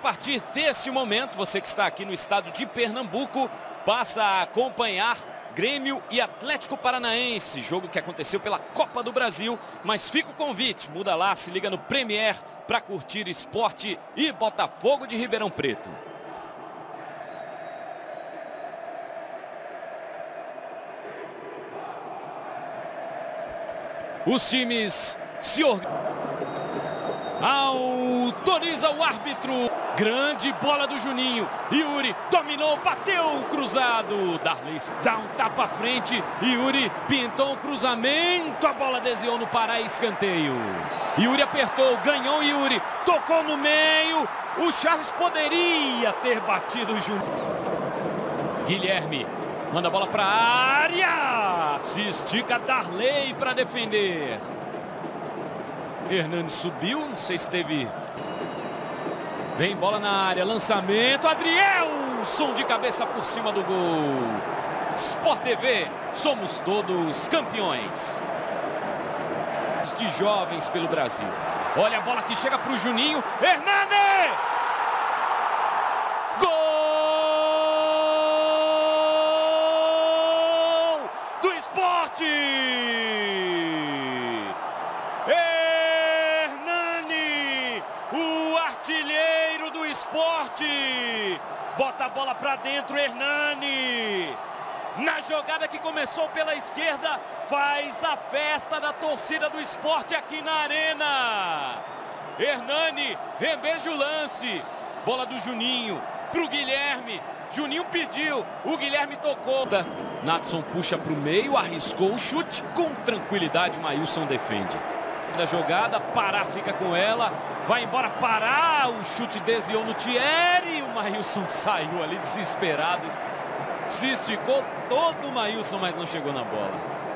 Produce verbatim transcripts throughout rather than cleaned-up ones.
partir desse momento, você que está aqui no estado de Pernambuco, passa a acompanhar Grêmio e Atlético Paranaense, jogo que aconteceu pela Copa do Brasil, mas fica o convite, muda lá, se liga no Premier para curtir Sport e Botafogo de Ribeirão Preto. Os times se organizam. Autoriza o árbitro. Grande bola do Juninho. Yuri dominou, bateu cruzado. Darley dá um tapa à frente. Yuri pintou um cruzamento. A bola desviou no Pará, escanteio. Yuri apertou, ganhou Yuri. Tocou no meio. O Charles poderia ter batido o Juninho. Guilherme manda a bola para a área. Se estica Darley para defender. Hernani subiu, não sei se teve... Vem bola na área, lançamento, Adrielson de cabeça por cima do gol. Sport T V, somos todos campeões. De jovens pelo Brasil. Olha a bola que chega para o Juninho, Hernani! Gol do Sport! Artilheiro do Sport, bota a bola para dentro, Hernani, na jogada que começou pela esquerda, faz a festa da torcida do Sport aqui na arena. Hernani reveja o lance, bola do Juninho pro Guilherme, Juninho pediu, o Guilherme tocou. Natson puxa para o meio, arriscou o chute, com tranquilidade Maílson defende. Da jogada, Pará fica com ela, vai embora Pará, o chute desviou no Thierry, o Maílson saiu ali desesperado, se esticou todo o Maílson, mas não chegou na bola.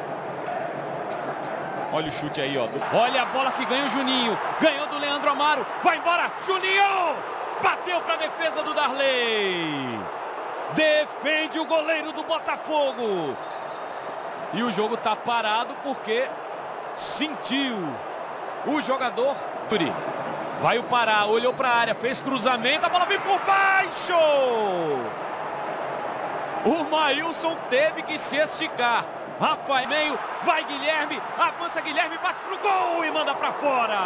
Olha o chute aí, ó. Olha a bola que ganha o Juninho, ganhou do Leandro Amaro, vai embora, Juninho! Bateu para a defesa do Darley, defende o goleiro do Botafogo. E o jogo tá parado porque sentiu o jogador. Vai o Pará, olhou para a área, fez cruzamento, a bola vem por baixo. O Maílson teve que se esticar. Rafael meio, vai Guilherme, avança Guilherme, bate pro gol e manda para fora.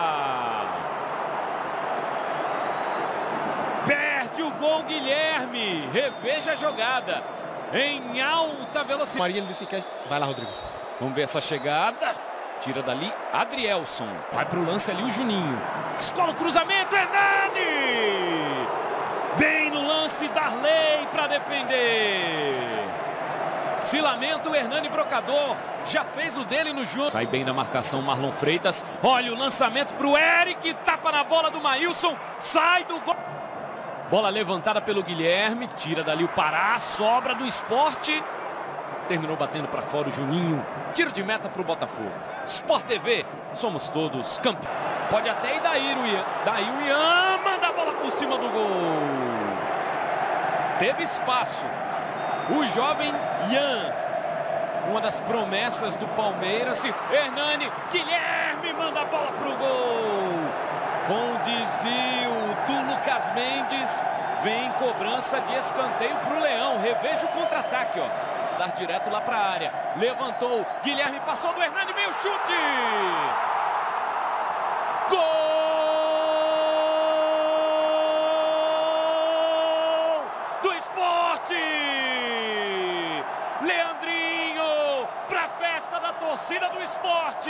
Perde o gol Guilherme, reveja a jogada em alta velocidade. Maria, ele disse que quer... Vai lá, Rodrigo. Vamos ver essa chegada. Tira dali Adrielson. Vai pro lance ali o Juninho. Escola o cruzamento, Hernani! Bem no lance, Darley para defender. Se lamenta o Hernani Brocador. Já fez o dele no jogo. Sai bem da marcação Marlon Freitas. Olha o lançamento pro Eric. Tapa na bola do Maílson. Sai do gol. Bola levantada pelo Guilherme. Tira dali o Pará. Sobra do Sport. Terminou batendo para fora o Juninho. Tiro de meta para o Botafogo. Sport T V, somos todos campeões. Pode até ir daí o Ian. Daí o Ian manda a bola por cima do gol. Teve espaço. O jovem Ian, uma das promessas do Palmeiras. Hernani, Guilherme manda a bola para o gol. Com desvio do Lucas Mendes, vem cobrança de escanteio para o Leão. Reveja o contra-ataque, ó. Dar direto lá para a área, levantou, Guilherme passou do Hernani, meio chute! Gol do Sport! Leandrinho para a festa da torcida do Sport!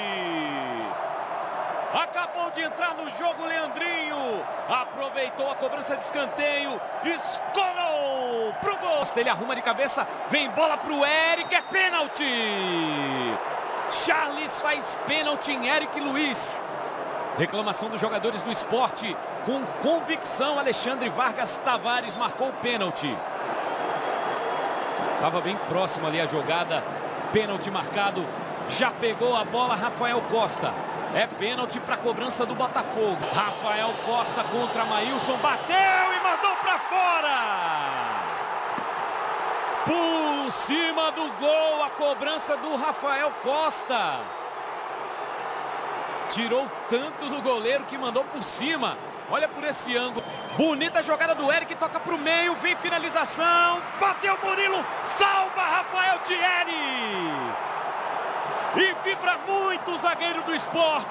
Acabou de entrar no jogo Leandrinho, aproveitou a cobrança de escanteio, escorou pro gol. Ele arruma de cabeça, vem bola pro Eric, é pênalti. Charles faz pênalti em Eric Luiz. Reclamação dos jogadores do Sport, com convicção, Alexandre Vargas Tavares marcou o pênalti. Estava bem próximo ali a jogada, pênalti marcado, já pegou a bola Rafael Costa. É pênalti para a cobrança do Botafogo. Rafael Costa contra Maílson. Bateu e mandou para fora. Por cima do gol, a cobrança do Rafael Costa. Tirou tanto do goleiro que mandou por cima. Olha por esse ângulo. Bonita jogada do Eric, toca para o meio, vem finalização. Bateu Murilo, salva Rafael Thierry. E vibra muito o zagueiro do Sport.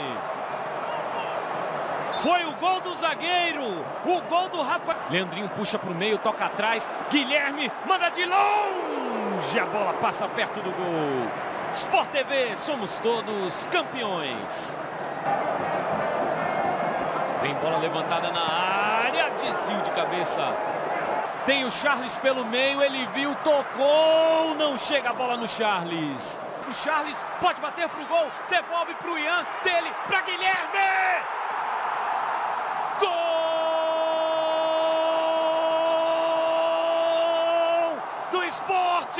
Foi o gol do zagueiro, o gol do Rafael. Leandrinho puxa para o meio, toca atrás. Guilherme manda de longe, a bola passa perto do gol. Sport T V, somos todos campeões. Tem bola levantada na área, desvio de cabeça. Tem o Charles pelo meio, ele viu, tocou, não chega a bola no Charles. O Charles pode bater pro gol, devolve pro Ian, dele para Guilherme. Gol do Sport!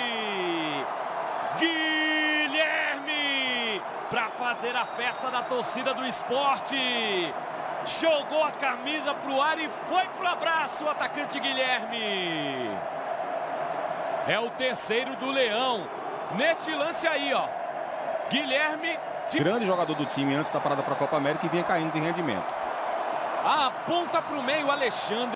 Guilherme para fazer a festa da torcida do Sport. Jogou a camisa pro ar e foi pro abraço o atacante Guilherme. É o terceiro do Leão. Neste lance aí, ó. Guilherme, grande jogador do time antes da parada para a Copa América, e vinha caindo de rendimento. Aponta para o meio, Alexandre.